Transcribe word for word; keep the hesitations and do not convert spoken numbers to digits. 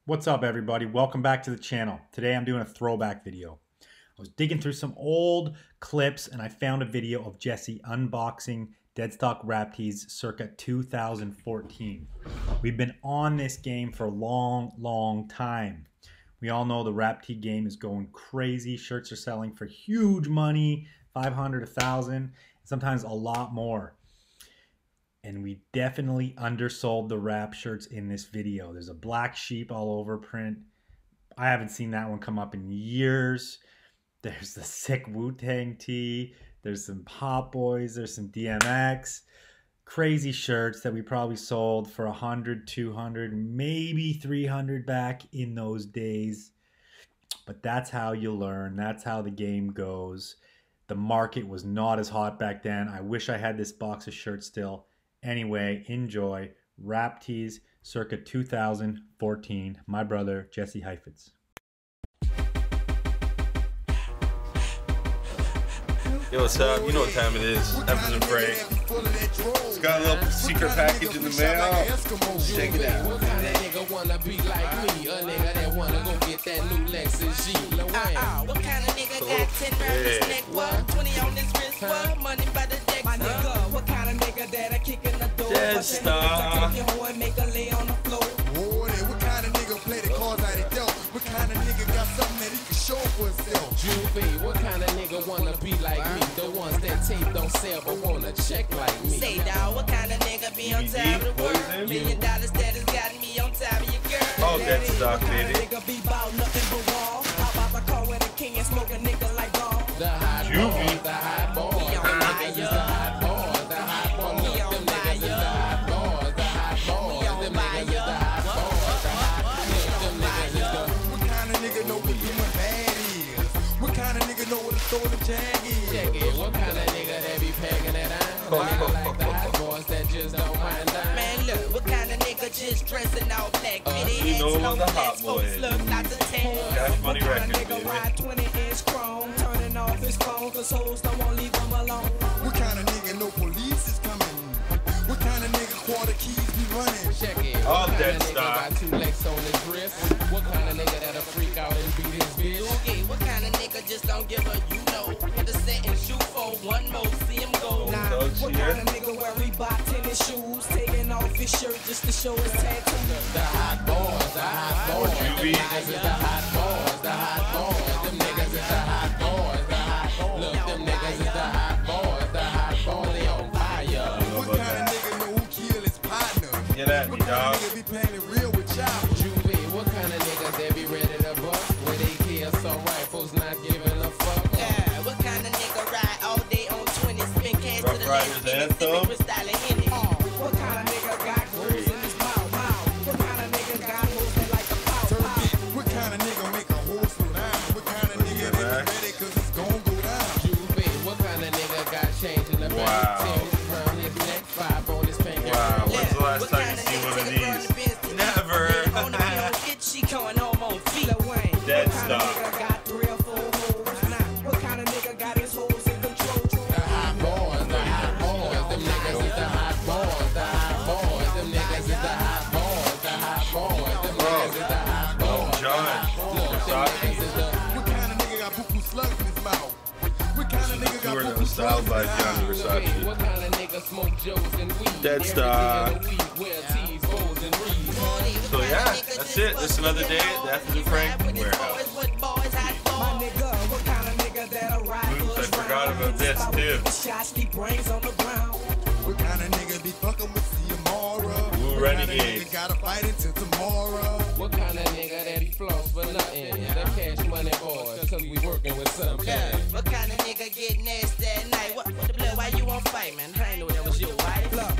What's up, everybody? Welcome back to the channel. Today I'm doing a throwback video. I was digging through some old clips and I found a video of Jesse unboxing deadstock rap tees circa two thousand fourteen. We've been on this game for a long, long time. We all know the rap tee game is going crazy. Shirts are selling for huge money, five hundred, a thousand, sometimes a lot more. And we definitely undersold the rap shirts in this video. There's a black sheep all over print. I haven't seen that one come up in years. There's the sick Wu-Tang tee. There's some Pop Boys. There's some D M X. Crazy shirts that we probably sold for a hundred, two hundred, maybe three hundred back in those days. But that's how you learn. That's how the game goes. The market was not as hot back then. I wish I had this box of shirts still. Anyway, enjoy rap tees circa two thousand fourteen. My brother, Jesse Heifetz. Yo, what's up? You know what time it is. Evans and Frey. It's got a little secret package in the mail. Check it out. What kind of nigga wanna be like me? A nigga that wanna go get that new Lexus G. Uh-uh. What kind of nigga got ten rounds his neck? What? twenty on his wrist? What? Money by the deck? My nigga, what kind of nigga that a kick in the door? Deadstock. Make a lay on the floor. What kind of nigga play the cards out of dealt? What kind of nigga got something that he can show for himself? Juvie, what kind of nigga wanna be like me? The ones that tape don't sell but wanna check like me. Say dawg, what kind of nigga be on top of the world? Million dollar status got me on top of your girl. Oh, Deadstock, baby. Nigga be bout nothing but wall. Hop out the car with a king and smoke a nigga like ball. The hot boy, the hot boy, the niggas is the hot boy, the hot boy. Look, them niggas is the hot boy, the hot boy. Them niggas is the hot boy, the hot boy. Look, them niggas is the. What kind of nigga know what doing bad is? What kind of nigga know what a stolen jag is? Check it, what kind of nigga that be pegging that iron? Nigga like the hot boys that just don't mind dying. Man, look, what kind of nigga just dressing all black? Uh, you know what the hot boy is. Cash Money Records, baby. twenty inch chrome, turning off his phone, cause hoes don't want to leave him alone. What kind of nigga know police is coming? What kind of nigga quarter keys be running? Check it. All what kind of nigga Deadstock. got two legs on his wrist? What kind of nigga that'll freak out and beat his bitch? Okay, what kind of nigga just don't give a you know? With a set and shoot for one more, see him go. Nah, Oh, what yeah. kind of nigga wear Reebok tennis shoes, taking off his shirt just to show his tattoo? The hot boys, the hot boys. Juvie. Them niggas is the hot boys, the hot boys. Them niggas is the hot boys, the hot boys. Look, them niggas is the hot boys, the hot boys. They on fire. What kind of nigga know who killed his partner? Get at me, What kind dog. of nigga be playing it real with y'all? Juvie, what kind of niggas that be ready to bust? When they kill some rifles, not giving a fuck. Yeah, what kind of nigga ride all day on twenty, spin cash to Rough the Riders left, anthem. what kind of nigga got hoes in his mouth, mouth? What kind of nigga got hoes that like the pow, Turkey. pow? What kind of nigga make a horse slow down? What kind of nigga that be ready cause it's gon' go down? Juvie, what kind of nigga got change in the Wow. bank? ten around his neck, five on his finger. Wow, when's the last What time kind you of seen nigga one of take a run these? to Benz to Never. On the pill, get she going home on feet. Lil Wayne, what kind of Deadstock. nigga got three or four hoes? Nah, what kind of nigga got his hoes in control? The hot boys, the hot boys, them niggas is the hot boys, the hot boys, them niggas is the hot boys, the hot boys, them niggas is the hot boys. John. Versace. What kind of nigga got poo-poo slugs in his mouth? What kind of nigga got Touring poo-poo of style slugs in by his Johnny mouth? Versace. What kind of nigga smoke Joes and weed? Deadstock. Every day of the week, wear tees, bows, and reeds. So yeah, that's it. This is another day at the Evans and Frey warehouse. My nigga, what kind of nigga that'll ride Oops, I us forgot round? about this, too. Shots, leave brains on the ground. What kind of nigga be fucking with Ciamara? Woo What Renegade. kind of nigga gotta fight until tomorrow? What kind of nigga that he floss for nothing? The cash money boys, cause we working with something. What kind of nigga get nasty at night? What, what the blood? Why you on fight, man? I ain't know that was your wife. Look,